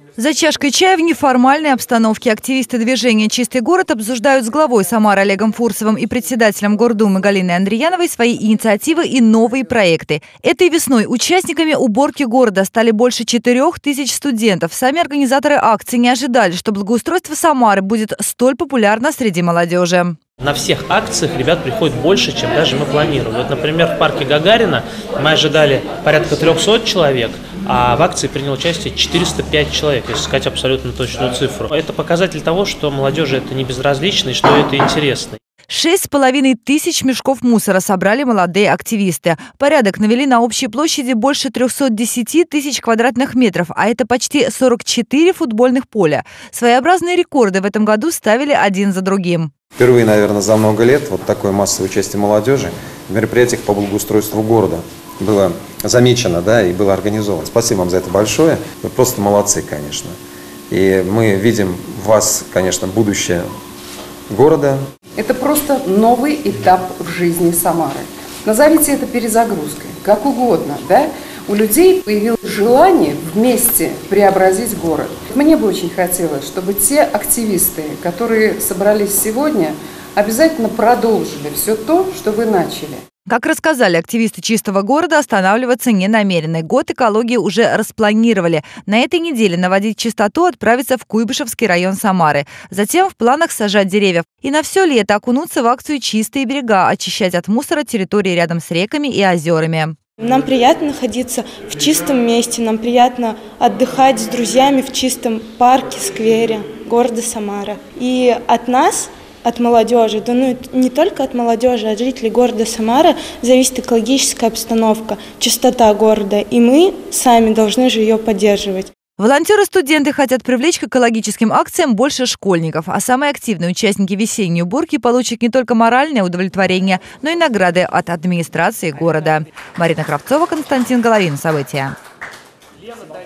За чашкой чая в неформальной обстановке активисты движения «Чистый город» обсуждают с главой Самары Олегом Фурсовым и председателем Гордумы Галиной Андрияновой свои инициативы и новые проекты. Этой весной участниками уборки города стали больше 4000 студентов. Сами организаторы акции не ожидали, что благоустройство Самары будет столь популярно среди молодежи. На всех акциях ребят приходит больше, чем даже мы планировали. Вот, например, в парке Гагарина мы ожидали порядка 300 человек, а в акции приняло участие 405 человек, если сказать абсолютно точную цифру. Это показатель того, что молодежи это не безразлично и что это интересно. 6500 мешков мусора собрали молодые активисты. Порядок навели на общей площади больше 310 тысяч квадратных метров, а это почти 44 футбольных поля. Своеобразные рекорды в этом году ставили один за другим. Впервые, наверное, за много лет вот такое массовое участие молодежи в мероприятиях по благоустройству города было замечено, да, и было организовано. Спасибо вам за это большое. Вы просто молодцы, конечно. И мы видим в вас, конечно, будущее города. Это просто новый этап в жизни Самары. Назовите это перезагрузкой, как угодно, да? У людей появилось желание вместе преобразить город. Мне бы очень хотелось, чтобы те активисты, которые собрались сегодня, обязательно продолжили все то, что вы начали. Как рассказали активисты «Чистого города», останавливаться не намерены. Год экологии уже распланировали. На этой неделе наводить чистоту отправиться в Куйбышевский район Самары. Затем в планах сажать деревья. И на все лето окунуться в акцию «Чистые берега», очищать от мусора территории рядом с реками и озерами. Нам приятно находиться в чистом месте, нам приятно отдыхать с друзьями в чистом парке, сквере города Самара. И от нас, от молодежи, да не только от молодежи, а от жителей города Самара зависит экологическая обстановка, чистота города, и мы сами должны же ее поддерживать. Волонтеры-студенты хотят привлечь к экологическим акциям больше школьников, а самые активные участники весенней уборки получат не только моральное удовлетворение, но и награды от администрации города. Марина Кравцова, Константин Головин. События.